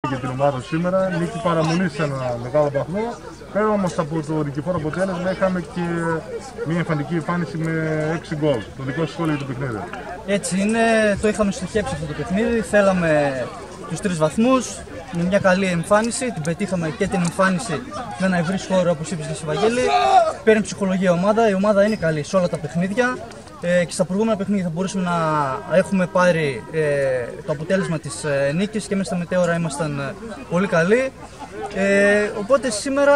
Για την ομάδα σήμερα, νίκη παραμονή σε ένα μεγάλο βαθμό. Πέρα όμως από το νικηφόρο αποτέλεσμα, είχαμε και μια εμφαντική εμφάνιση με 6 γκολ. Το δικό σας σχόλιο για το παιχνίδι. Έτσι είναι, το είχαμε στοχεύσει αυτό το παιχνίδι. Θέλαμε τους 3 βαθμούς με μια καλή εμφάνιση. Την πετύχαμε και την εμφάνιση με ένα ευρύ χώρο, όπως είπε και Βαγγέλη. Παίρνει ψυχολογία ομάδα. Η ομάδα είναι καλή σε όλα τα παιχνίδια. Και στα προηγούμενα παιχνίδια θα μπορούσαμε να έχουμε πάρει το αποτέλεσμα της νίκης και μέσα στα μετέωρα ήμασταν πολύ καλοί. Οπότε σήμερα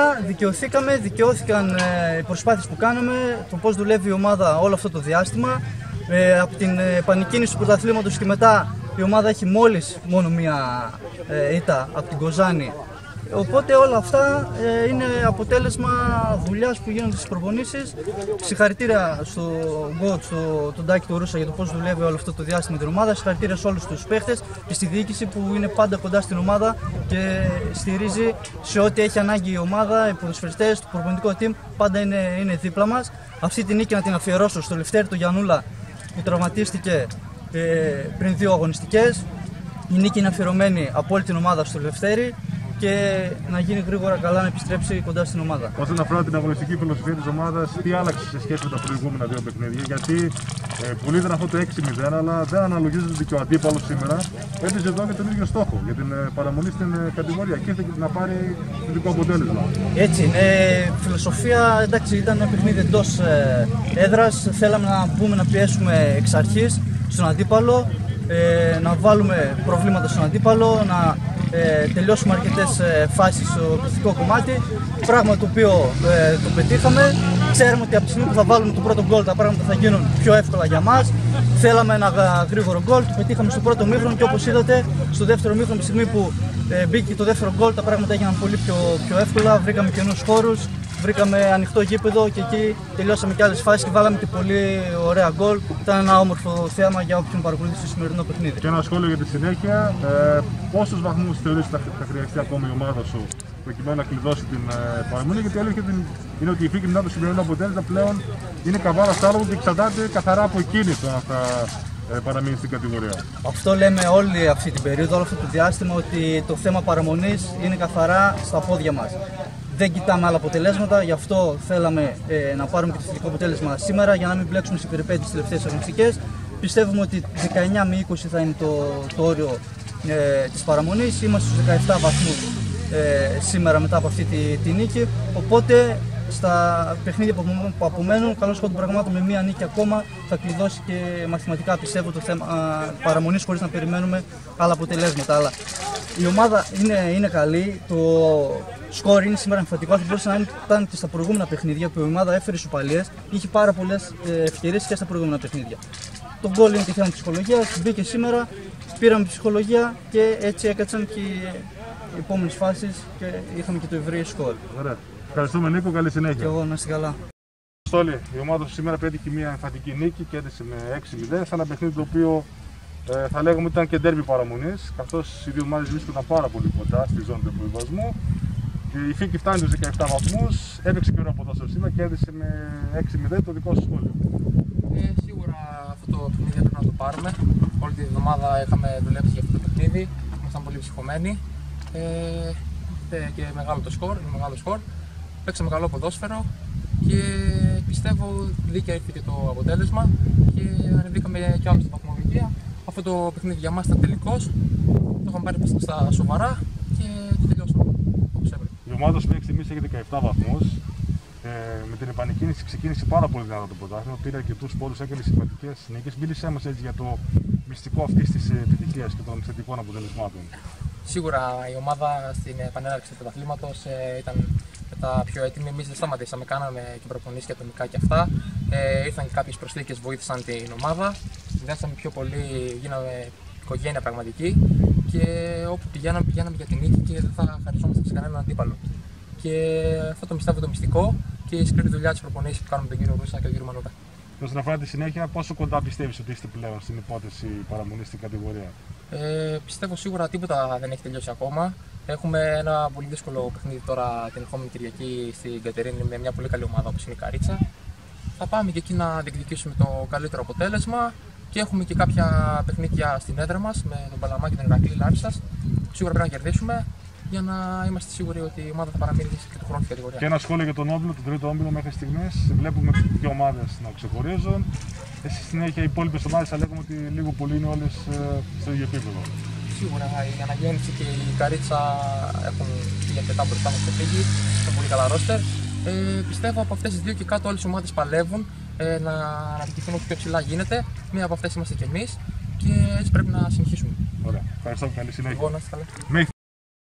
δικαιώθηκαν οι προσπάθειες που κάναμε, το πώς δουλεύει η ομάδα όλο αυτό το διάστημα. Από την επανεκκίνηση του πρωταθλήματος και μετά η ομάδα έχει μόνο μία ήττα από την Κοζάνη. Οπότε όλα αυτά είναι αποτέλεσμα δουλειάς που γίνονται στις προπονήσεις. Συγχαρητήρια στον coach, τον Τάκη του Ρούσα, για το πώς δουλεύει όλο αυτό το διάστημα την ομάδα. Συγχαρητήρια σε όλους τους παίχτες και στη διοίκηση που είναι πάντα κοντά στην ομάδα και στηρίζει σε ό,τι έχει ανάγκη η ομάδα. Οι ποδοσφαιριστές, το προπονητικό team πάντα είναι δίπλα μας. Αυτή τη νίκη να την αφιερώσω στο Λευτέρη του Γιαννούλα που τραυματίστηκε πριν 2 αγωνιστικές. Η νίκη είναι αφιερωμένη από όλη την ομάδα στο Λευτέρη και να γίνει γρήγορα καλά να επιστρέψει κοντά στην ομάδα. Όσον αφορά την αγωνιστική φιλοσοφία της ομάδας, τι άλλαξε σε σχέση με τα προηγούμενα 2 παιχνίδια? Γιατί πολλοί ήταν αυτό το 6-0, αλλά δεν αναλογίζεται και ο αντίπαλος σήμερα έπαιζε εδώ για τον ίδιο στόχο, για την παραμονή στην κατηγορία και ήρθε να πάρει θετικό αποτέλεσμα. Έτσι είναι. Φιλοσοφία, εντάξει, ήταν ένα παιχνίδι εντός έδρας. Θέλαμε να μπούμε να πιέσουμε εξ αρχής στον αντίπαλο, να βάλουμε προβλήματα στον αντίπαλο, να τελειώσουμε αρκετές φάσεις στο επιθετικό κομμάτι, πράγμα το οποίο το πετύχαμε. Ξέρουμε ότι από τη στιγμή που θα βάλουμε το πρώτο γκολ τα πράγματα θα γίνουν πιο εύκολα για μας. Θέλαμε ένα γρήγορο γκολ, το πετύχαμε στο πρώτο μήχρονο και όπως είδατε στο δεύτερο μήχρονο, τη στιγμή που μπήκε το δεύτερο γκολ, τα πράγματα έγιναν πολύ πιο εύκολα. Βρήκαμε καινούς χώρους, βρήκαμε ανοιχτό γήπεδο και εκεί τελειώσαμε και άλλες φάσεις και βάλαμε και πολύ ωραία γκολ. Ήταν ένα όμορφο θέαμα για όποιον παρακολουθεί το σημερινό παιχνίδι. Και ένα σχόλιο για τη συνέχεια. Πόσους βαθμούς θεωρείς ότι θα χρειαστεί ακόμα η ομάδα σου προκειμένου να κλειδώσει την παραμονή? Γιατί όλη είναι ότι η φύγη μετά το σημερινό αποτέλεσμα πλέον είναι καβάρα στο άλογο και εξαρτάται καθαρά από εκείνη το να θα παραμείνει στην κατηγορία. Αυτό λέμε όλη αυτή την περίοδο, όλο αυτό το διάστημα, ότι το θέμα παραμονής είναι καθαρά στα πόδια μας. Δεν κοιτάμε άλλα αποτελέσματα, γι' αυτό θέλαμε να πάρουμε και το θετικό αποτέλεσμα σήμερα για να μην μπλέξουμε στις περιπέτειες τις τελευταίες αγωνιστικές. Πιστεύουμε ότι 19 με 20 θα είναι το όριο της παραμονής. Είμαστε στους 17 βαθμούς σήμερα μετά από αυτή τη νίκη. Οπότε στα παιχνίδια που απομένουν, καλώς χωρίς των πραγμάτων, με μία νίκη ακόμα θα κλειδώσει και μαθηματικά πιστεύω το θέμα παραμονής χωρίς να περιμένουμε άλλα αποτελέσματα. Αλλά η ομάδα είναι καλή, το σκορ είναι σήμερα εμφαντικό, θα μπορούσε να ήταν και στα προηγούμενα παιχνίδια που η ομάδα έφερε ισοπαλίες, είχε πάρα πολλές ευκαιρίες και στα προηγούμενα παιχνίδια. Το γκολ είναι και θέμα ψυχολογίας, μπήκε σήμερα, πήραμε ψυχολογία και έτσι έκατσαν και οι επόμενες φάσεις και είχαμε και το ευρύ σκορ. Ωραία. Ευχαριστούμε Νίκο, καλή συνέχεια. Και εγώ να είστε καλά. Στόλη, η ομάδα σου σήμερα πέτυχε μια εμφαντική νίκη και έδεσε με 6-0 σε ένα παιχνίδι το οποίο θα λέγαμε ότι ήταν και ντέρμπι παραμονής, καθώς οι δύο ομάδες βρίσκονταν πάρα πολύ κοντά στη ζώνη του υποβιβασμού. Η Φίκη φτάνει στους 17 βαθμούς, έπαιξε και ωραίο ποδόσφαιρο σήμερα και έδεσε με 6-0. Το δικό σου σχόλιο? Σίγουρα αυτό το παιχνίδι πρέπει να το πάρουμε. Όλη τη εβδομάδα είχαμε δουλέψει για αυτό το παιχνίδι, ήμασταν πολύ ψυχωμένοι. Και μεγάλο το σκορ, είναι μεγάλο σκορ. Παίξαμε καλό ποδόσφαιρο και πιστεύω δίκαια ήρθε και το αποτέλεσμα και ανεβήκαμε κι άλλο στην βαθμολογία. Αυτό το παιχνίδι για μας ήταν τελικός, το είχαμε πάρει στα σοβαρά και το τελειώσαμε όπως έπρεπε. Η ομάδα σου μέχρι στιγμής έχει 17 βαθμούς. Με την επανεκκίνηση ξεκίνησε πάρα πολύ δυνατά το πρωτάθλημα, πήρε αρκετούς πόντους, έκανε σημαντικές νίκες. Μίλησέ μας έτσι για το μυστικό αυτής της επιτυχίας και των θετικών αποτελεσμάτων. Σίγουρα η ομάδα στην επανέναρξη του πρωταθλήματος ήταν τα πιο έτοιμη. Εμείς δεν σταματήσαμε, κάναμε και προπονήσεις και ατομικά και αυτά. Ήρθαν και κάποιες προσθήκες, βοήθησαν την ομάδα. Συνδέσαμε πιο πολύ, γίναμε οικογένεια πραγματική και όπου πηγαίναμε για την νίκη και δεν θα χαριζόμαστε σε κανέναν αντίπαλο. Και αυτό το πιστεύω το μυστικό και η σκληρή δουλειά της προπονήσης που κάνουμε με τον κύριο Ρούσα και τον κύριο Μανούτα. Όσον αφορά τη συνέχεια, πόσο κοντά πιστεύεις ότι είστε πλέον στην υπόθεση παραμονή στην κατηγορία? Πιστεύω σίγουρα τίποτα δεν έχει τελειώσει ακόμα. Έχουμε ένα πολύ δύσκολο παιχνίδι τώρα την ερχόμενη Κυριακή στην Κατερίνη με μια πολύ καλή ομάδα όπως είναι η Καρίτσα. Θα πάμε και εκεί να διεκδικήσουμε το καλύτερο αποτέλεσμα Και έχουμε και κάποια παιχνίδια στην έδρα μας με τον Παλαμά και τον Ηρακλή Λάρισσας. Σίγουρα πρέπει να κερδίσουμε για να είμαστε σίγουροι ότι η ομάδα θα παραμείνει και του χρόνου στην κατηγορία. Και ένα σχόλιο για τον Όμιλο, τον τρίτο Όμιλο μέχρι στιγμής. Βλέπουμε δύο ομάδες να ξεχωρίζουν. Στη συνέχεια οι υπόλοιπες ομάδες θα λέγουμε ότι λίγο πολύ είναι όλες στο ίδιο επίπεδο. Σίγουρα η Αναγέννηση και η Καρίτσα έχουν φύγει αρκετά μπροστά μας και φύγει. Έχουν πολύ καλά ρόστερ. Πιστεύω από αυτές τις δύο και κάτω όλες οι ομάδες παλεύουν να αναδειχθούν όσο πιο ψηλά γίνεται. Μία από αυτές είμαστε κι εμείς και έτσι πρέπει να συνεχίσουμε. Ωραία. Ευχαριστώ. Καλή συνέχεια. Εγώ να είστε καλά.